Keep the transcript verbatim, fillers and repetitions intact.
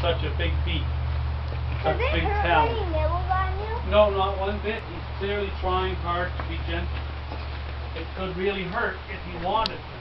such a big beak. Does Such it big hurt talons. when he nibbles on you? No, not one bit. He's clearly trying hard to be gentle. It could really hurt if he wanted to.